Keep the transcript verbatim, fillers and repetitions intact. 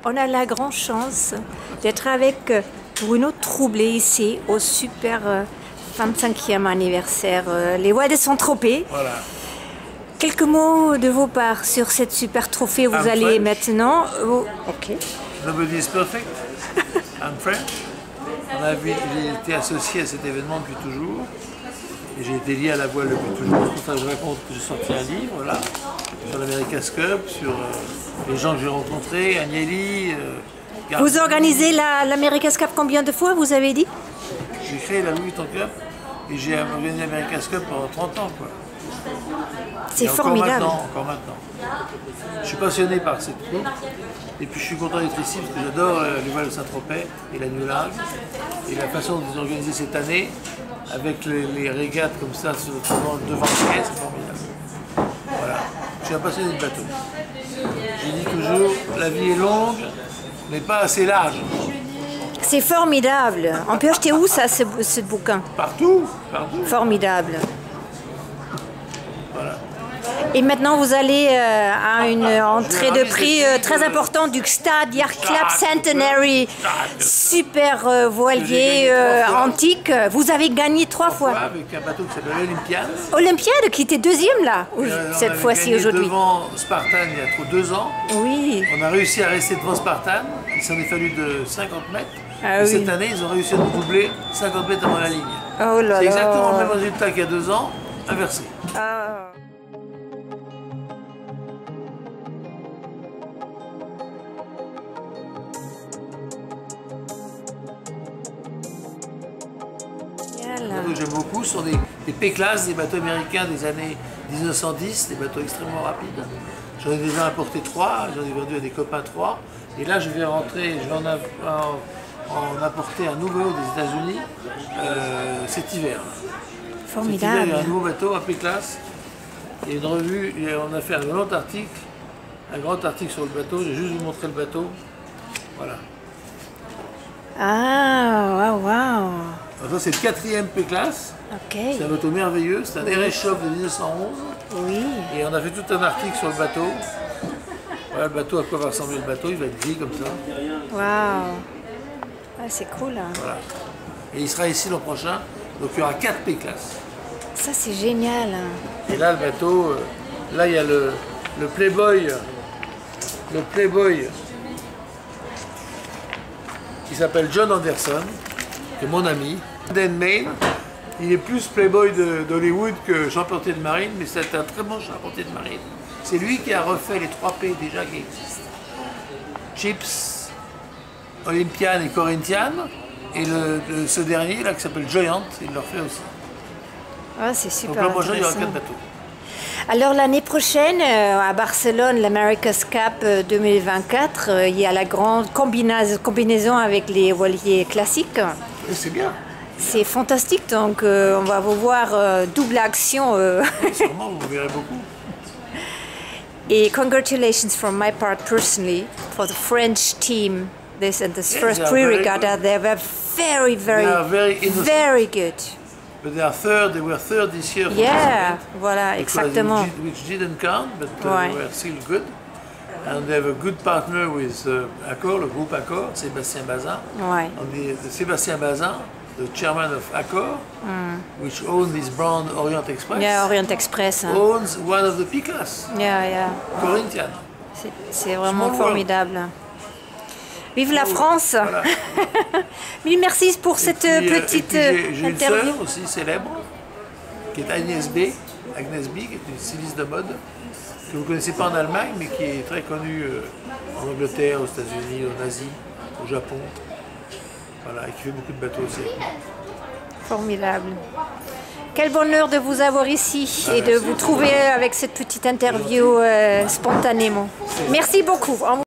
On a la grande chance d'être avec Bruno Troublé ici au super vingt-cinquième anniversaire Les Voix de Saint-Tropez. Voilà. Quelques mots de vos parts sur cette super trophée. Vous I'm allez French. maintenant... Oh, ok. Nobody is perfect. I'm French. On a vu- J'ai été associé à cet événement depuis toujours. Et j'ai été lié à la voile depuis toujours. C'est pour ça que je raconte que j'ai sorti un livre là, sur l'America's Cup, sur euh, les gens que j'ai rencontrés, Agnelli. Euh, Gardner. Vous organisez la- l'America's Cup combien de fois, vous avez dit? J'ai créé la Louis Vuitton Cup et j'ai organisé l'America's Cup pendant trente ans. Quoi. C'est Et encore formidable. Maintenant, encore maintenant. Je suis passionné par cette coupe. Et puis je suis content d'être ici parce que j'adore euh, les voiles de Saint-Tropez et la New Line. Et la façon de les organiser cette année, avec les, les régates comme ça sur- devant devant le quai, c'est formidable. Voilà. Je suis un passionné de bateau. J'ai dit toujours, la vie est longue, mais pas assez large. C'est formidable. On peut acheter où ça, ce, ce bouquin? Partout, partout. Formidable. Voilà. Et maintenant, vous allez euh, à une entrée de ravi prix d'être euh, ici, très euh, importante du Stade Yacht Club Stade, Centenary. Stade. Super euh, J'ai voilier gagné euh, trois fois. antique. Vous avez gagné trois fois. Avec un bateau qui s'appelle Olympiade. Olympiade qui était deuxième là, oui, Euh, on cette avait fois-ci gagné aujourd'hui. devant Spartan il y a trop deux ans. Oui. On a réussi à rester devant Spartan. Il s'en est fallu de cinquante mètres. Ah et oui. cette année, ils ont réussi à nous doubler cinquante mètres avant la ligne. Oh là C'est exactement le là. même résultat qu'il y a deux ans, inversé. Ah. Les bateaux que j'aime beaucoup sont des, des P-Class, des bateaux américains des années mille neuf cent dix, des bateaux extrêmement rapides. J'en ai déjà importé trois, j'en ai vendu à des copains trois. Et là, je vais rentrer, je vais en, av- en- en apporter un nouveau des États-Unis euh, cet hiver. Cet hiver, il y Formidable. a un nouveau bateau à P-Class. Il y a une revue, et on a fait un grand article, un grand article sur le bateau. J'ai juste vous montrer le bateau. Voilà. Ah, waouh, waouh. Alors ça, c'est le quatrième P-Class. Ok. C'est un bateau merveilleux. C'est un R S Shop de mille neuf cent onze. Oui. Et on a fait tout un article sur le bateau. Voilà le bateau, à quoi va ressembler le bateau. Il va être gris comme ça. Waouh. Ah, c'est cool. Hein. Voilà. Et il sera ici l'an prochain. Donc il y aura quatre P-Class. Ça, c'est génial. Hein. Et là, le bateau, euh, là, il y a le, le Playboy. Le Playboy qui s'appelle John Anderson, qui est mon ami. Dan Main, il est plus Playboy de- d'Hollywood que charpentier de marine, mais c'est un très bon charpentier de marine. C'est lui qui a refait les trois P déjà qui existent. Chips, Olympian et Corinthian. Et le, le- ce dernier, là, qui s'appelle Giant, il le refait aussi. Ah, c'est Donc super l'an prochain, il y aura intéressant. quatre bateaux. Alors l'année prochaine, euh, à Barcelone, l'America's Cup euh, deux mille vingt-quatre, euh, il y a la grande combina- combinaison avec les voiliers classiques. Et c'est bien. C'est fantastique, donc euh, on va vous voir euh, double action. euh. Sûrement, vous verrez beaucoup. Et congratulations from my part personally for the French team. This and this Yes, first they are three very regatta, good. they were very, very, They are very innocent. very good. But they are third, they were third this year. for Yeah, the voilà, event, exactement. Which, which didn't count, but uh, Ouais. they were still good. And they have a good partner with uh, Accor, le groupe Accor, Sébastien Bazin. Ouais. And the, the Sébastien Bazin, the chairman of Accor, which owns this brand Orient Express, Yeah, Orient Express. Hein. owns one of the P-Class, Yeah, yeah. Corinthian. C'est- C'est vraiment Small world. formidable. Vive la Small France. Voilà. Mille merci pour Et cette puis, euh, et petite puis, j'ai- J'ai une interview. sœur aussi célèbre, qui est Agnès B, Agnès B, qui est une styliste de mode, que vous ne connaissez pas en Allemagne, mais qui est très connue euh, en Angleterre, aux États-Unis, en Asie, au Japon. Voilà, et qui fait beaucoup de bateaux aussi. Formidable. Quel bonheur de vous avoir ici et de vous trouver avec cette petite interview euh, spontanément. Merci beaucoup.